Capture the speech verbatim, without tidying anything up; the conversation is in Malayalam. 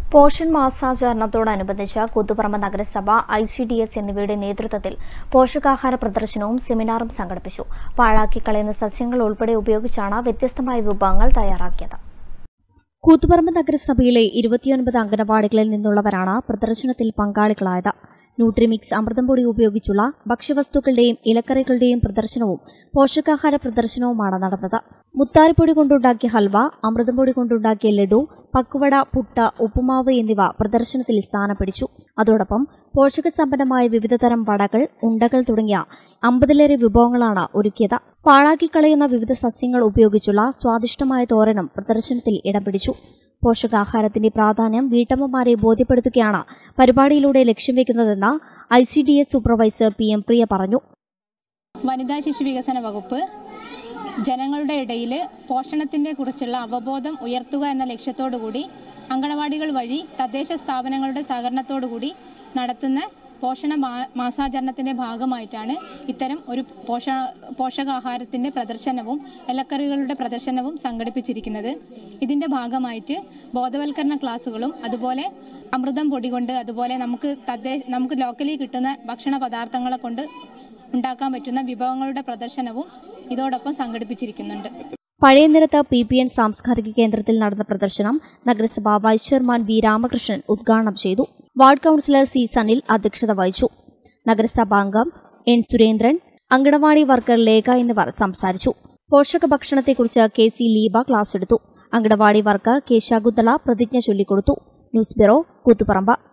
പോഷൻ മാസാചരണത്തോടനുബന്ധിച്ച് കൂത്തുപറമ്പ് നഗരസഭ, ഐ സി ഡി എസ് എന്നിവയുടെ നേതൃത്വത്തിൽ പോഷകാഹാര പ്രദർശനവും സെമിനാറും സംഘടിപ്പിച്ചു. പാഴാക്കി കളയുന്ന സസ്യങ്ങൾ ഉൾപ്പെടെ ഉപയോഗിച്ചാണ് വ്യത്യസ്തമായ വിഭവങ്ങൾ തയ്യാറാക്കിയത്. കൂത്തുപറമ്പ് നഗരസഭയിലെ ഇരുപത്തിയൊൻപത് അംഗനവാടികളിൽ നിന്നുള്ളവരാണ് പ്രദർശനത്തിൽ പങ്കാളികളായത്. ന്യൂട്രിമിക്സ് അമൃതം പൊടി ഉപയോഗിച്ചുള്ള ഭക്ഷ്യവസ്തുക്കളുടെയും ഇലക്കറികളുടെയും പ്രദർശനവും പോഷകാഹാര പ്രദർശനവുമാണ് നടന്നത്. മുത്താരിപ്പൊടി കൊണ്ടുണ്ടാക്കിയ ഹൽവ, അമൃതം പൊടി കൊണ്ടുണ്ടാക്കിയ ലഡു, പക്കുവട, പുട്ട്, ഉപ്പുമാവ് എന്നിവ പ്രദർശനത്തിൽ സ്ഥാനം പിടിച്ചു. അതോടൊപ്പം പോഷകസമ്പന്നമായ വിവിധതരം വടകൾ, ഉണ്ടകൾ തുടങ്ങിയ അമ്പതിലേറെ വിഭവങ്ങളാണ് ഒരുക്കിയത്. പാഴാക്കിക്കളയുന്ന വിവിധ സസ്യങ്ങൾ ഉപയോഗിച്ചുള്ള സ്വാദിഷ്ടമായ തോരനും പ്രദർശനത്തിൽ ഇടം പിടിച്ചു. പോഷകാഹാരത്തിന്റെ പ്രാധാന്യം വീട്ടമ്മമാരെ ബോധ്യപ്പെടുത്തുകയാണ് പരിപാടിയിലൂടെ ലക്ഷ്യം വെക്കുന്നതെന്ന് I C D S supervisor P M Priya പറഞ്ഞു. വനിതാ ശിശു വികസന വകുപ്പ് ജനങ്ങളുടെ ഇടയിൽ പോഷണത്തിനെ കുറിച്ചുള്ള അവബോധം ഉയർത്തുക എന്ന ലക്ഷ്യത്തോടുകൂടി അങ്കണവാടികൾ വഴി തദ്ദേശ സ്ഥാപനങ്ങളുടെ സഹകരണത്തോടുകൂടി നടത്തുന്ന പോഷണ മാസാചരണത്തിൻ്റെ ഭാഗമായിട്ടാണ് ഇത്തരം ഒരു പോഷ പോഷകാഹാരത്തിൻ്റെ പ്രദർശനവും ഇലക്കറികളുടെ പ്രദർശനവും സംഘടിപ്പിച്ചിരിക്കുന്നത്. ഇതിൻ്റെ ഭാഗമായിട്ട് ബോധവൽക്കരണ ക്ലാസ്സുകളും അതുപോലെ അമൃതം പൊടി കൊണ്ട് അതുപോലെ നമുക്ക് തദ്ദേശ നമുക്ക് ലോക്കലി കിട്ടുന്ന ഭക്ഷണ പദാർത്ഥങ്ങളെ കൊണ്ട് ഉണ്ടാക്കാൻ പറ്റുന്ന വിഭവങ്ങളുടെ പ്രദർശനവും ഇതോടൊപ്പം സംഘടിപ്പിച്ചിരിക്കുന്നുണ്ട്. പഴയനിരത്ത് പി പി എൻ സാംസ്കാരിക കേന്ദ്രത്തിൽ നടന്ന പ്രദർശനം നഗരസഭാ വൈസ് ചെയർമാൻ വി രാമകൃഷ്ണൻ ഉദ്ഘാടനം ചെയ്തു. വാർഡ് കൌൺസിലർ സി സനിൽ അധ്യക്ഷത വഹിച്ചു. നഗരസഭാംഗം എൻ സുരേന്ദ്രൻ, അങ്കണവാടി വർക്കർ ലേഖ എന്നിവർ സംസാരിച്ചു. പോഷക ഭക്ഷണത്തെക്കുറിച്ച് കെ സി ലീബ ക്ലാസ് എടുത്തു. അങ്കണവാടി വർക്കർ കെ ശകുന്തള പ്രതിജ്ഞ ചൊല്ലിക്കൊടുത്തു. News bureau, Koothuparamba.